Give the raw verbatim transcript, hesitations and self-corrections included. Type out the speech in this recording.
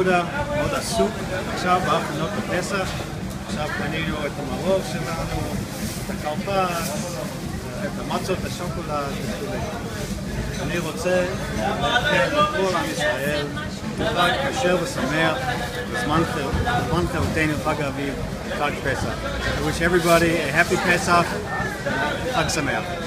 יהודה, מאוד עסוק עכשיו בהכנות לפסח. עכשיו קנינו את המרור שלנו, את הכרפס, את המצות, את השוקולד וכו'. אני רוצה לאחל לכל עם ישראל חג כשר ושמח בזמן חירותנו, חג האביב, חג פסח. I wish everybody a happy Pesach, חג שמח.